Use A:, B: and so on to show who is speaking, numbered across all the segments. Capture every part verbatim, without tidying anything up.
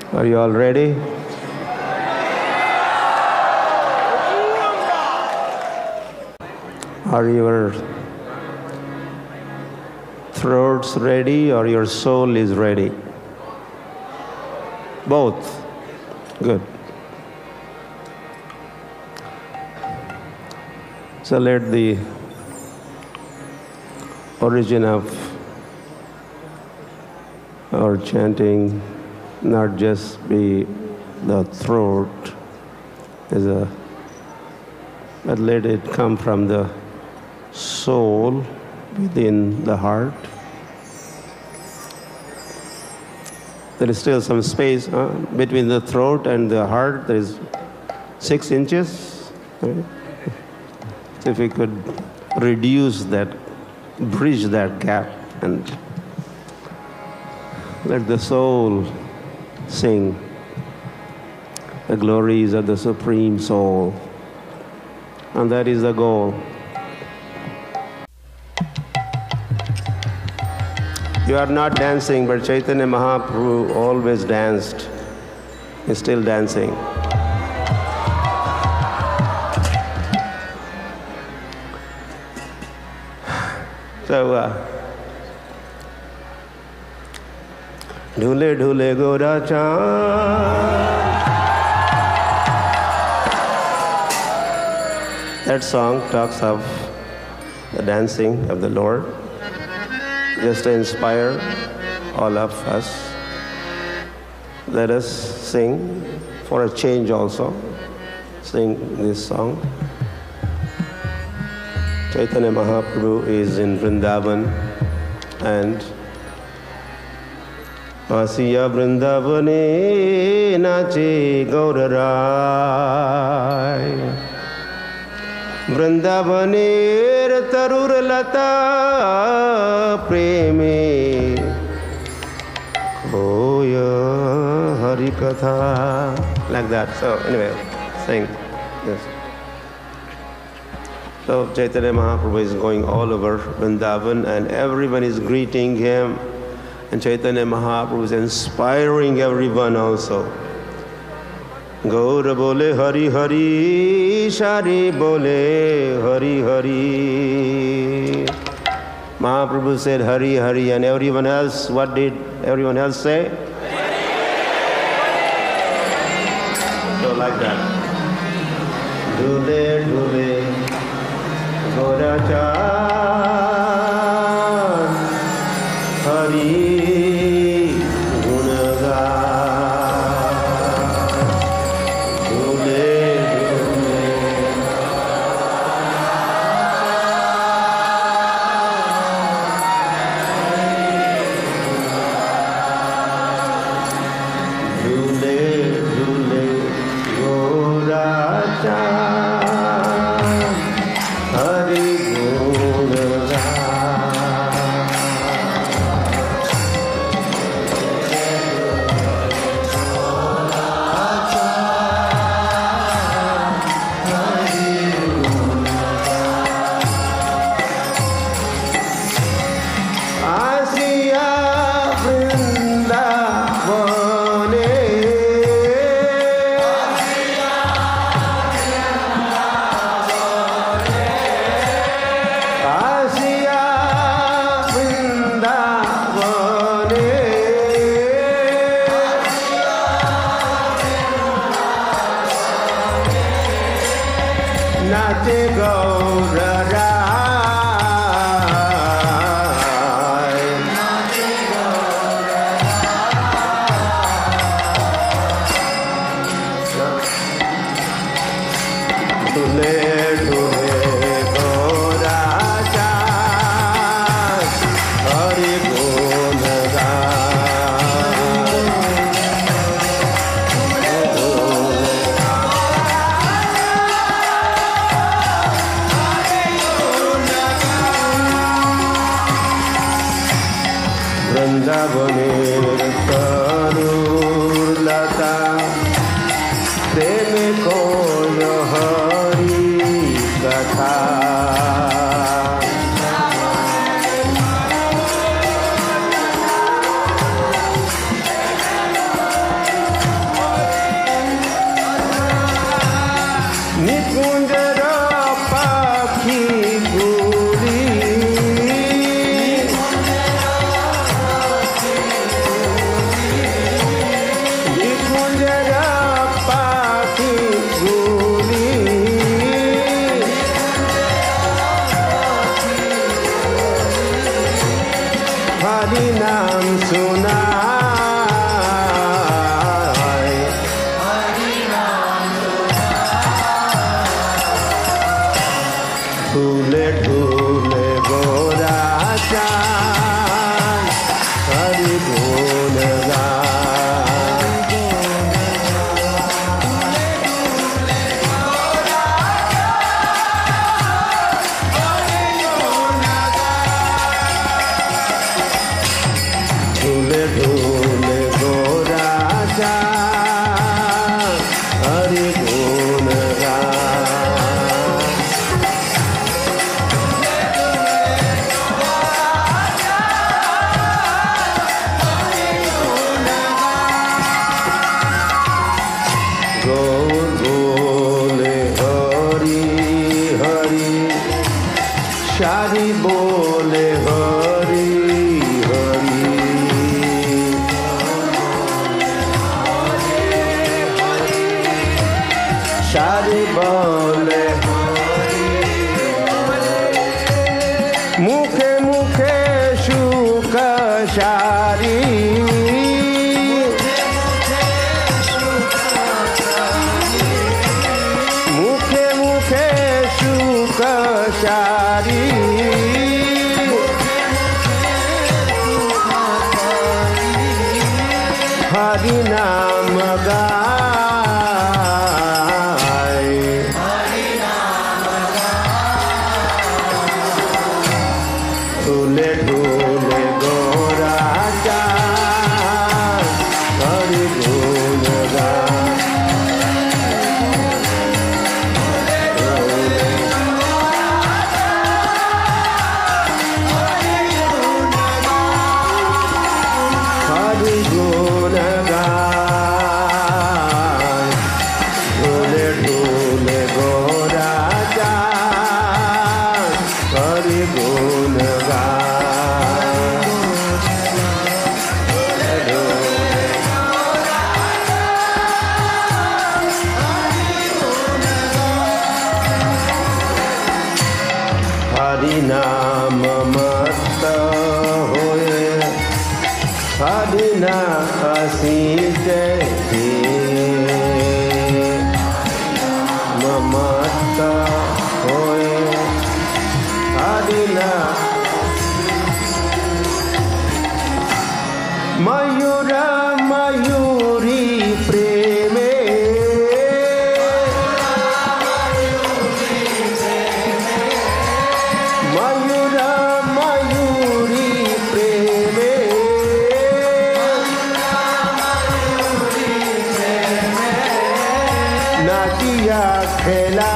A: Are you all ready? Are your throats ready or your soul is ready? Both. Good. So let the origin of our chanting not just be the throat, as a, but let it come from the soul within the heart. There is still some space uh, between the throat and the heart. There is six inches. Right? So if we could reduce that, bridge that gap, and let the soul sing the glories of the Supreme Soul. And that is the goal. You are not dancing, but Chaitanya Mahaprabhu always danced. He's still dancing. So, uh, Dhule dhule Goda Chand. That song talks of the dancing of the Lord, just to inspire all of us. Let us sing for a change also. Sing this song. Chaitanya Mahaprabhu is in Vrindavan, and Asiya Vrindavane Nache Gaurarai Vrindavaner Tarur Lata Preme Koya Hari Katha. Like that. So anyway, sing this. So Chaitanya Mahaprabhu is going all over Vrindavan and everyone is greeting him. And Chaitanya Mahaprabhu is inspiring everyone also. Gaura bole Hari Hari, Shari bole Hari Hari. Mahaprabhu said Hari Hari, and everyone else, what did everyone else say? So like that. Dhule dhule Gaura Chand Hari.
B: Hare
A: पिंजरा पाखी गुली हरि नाम सुना ढूले ढूले गोरा चाँद हरि गुण ढूले ढूले गोरा चाँद हरि गुण शारी बोले हरि हरि शारी बोले मुखे मुखे शुक शारी मुखे मुखे शुक शारी हरि नाम गाय ढूले ढूले गोरा चाँद हरि गुण हरि गुण ढूले ढूले गोरा चाँद हरि गुण हरि नाम मत होए हरि नासी जय मत होए हरि ना मयूर मयूरी प्रेमे मयूर मयूरी प्रेमे नाचिया खेला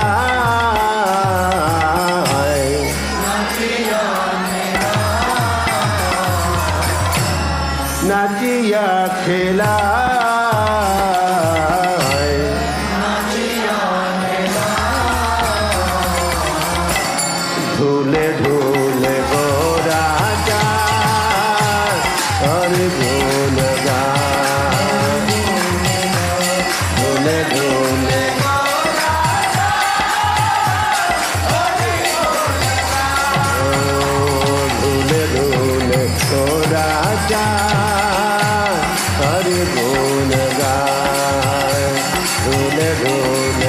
A: नाचिया खेला ढूले ढूले गोरा चाँद हरि गुण ढूले ढूले ढूले ढूले गोरा चाँद हरि गुण गाय ढूले ढूले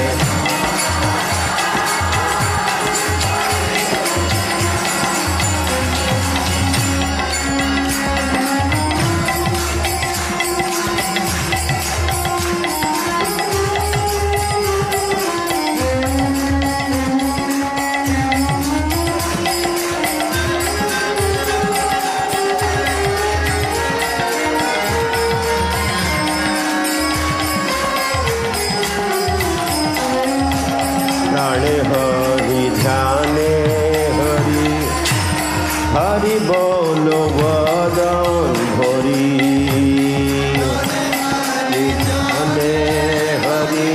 A: हरि ध्याने हरि हरि बोलो वदन भरी ध्याने हरि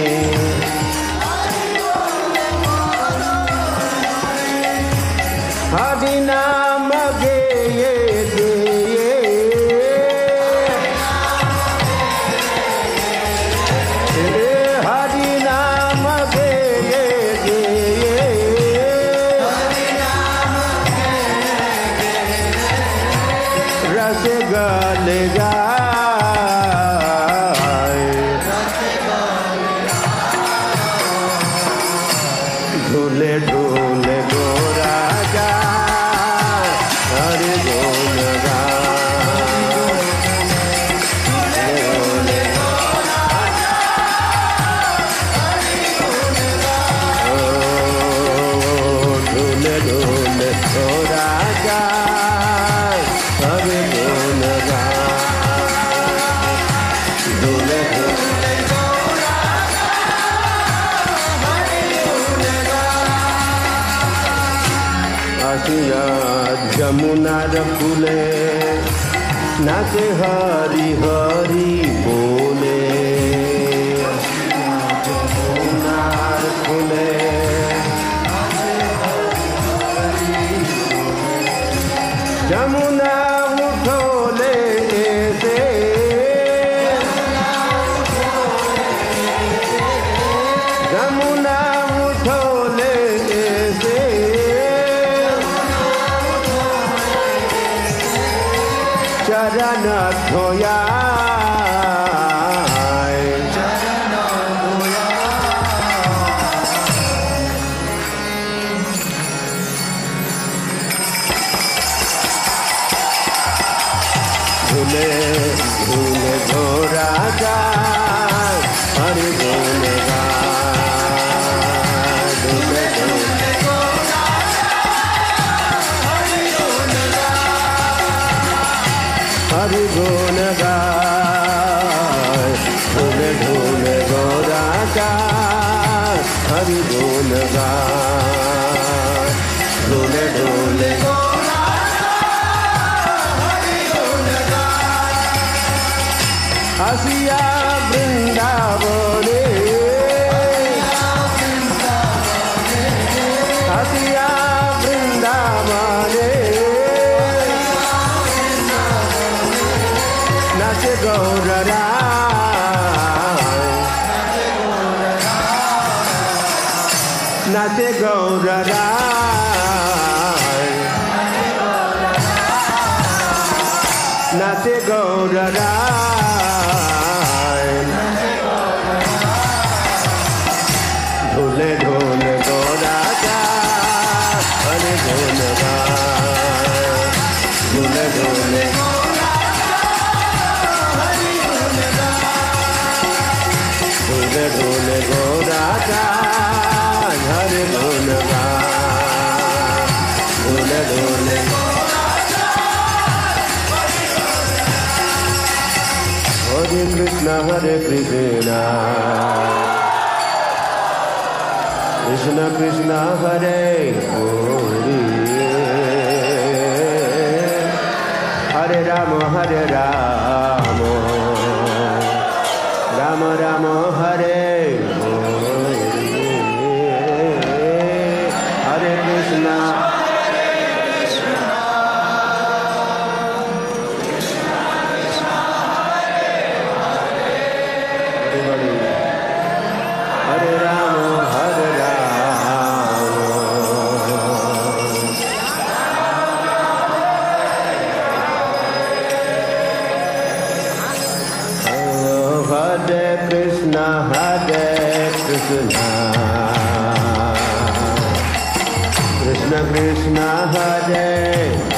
A: हरि नाम गेये गेये हसिया जमुनार कूले नाचे हरि हरि बोले जमुनार कूले जमुना उठोले ऐसे जमुना उठोले ऐसे चरण धोया झूले झूले घोड़ा जा हरि बोल गा झूले झूले घोड़ा हरि बोल गा हरि बोल गा झूले झूले घोड़ा जा हरि बोल गा झूले झूले हसिया वृंदावने हसिया वृंदावने नाचे गौररा नाचे गौररा नाचे गौररा झूले ढोल गोरा का हरे ढोल गा झूले ढोले झूले ढोले गोरा का हरे ढोल गा झूले ढोले हरे कृष्ण हरे कृष्ण कृष्ण कृष्ण हरे हरि हरे राम हरे राम राम राम हरे हरि हरे कृष्ण हरे राम हरे राम हरे कृष्ण हरे कृष्ण कृष्ण कृष्ण हरे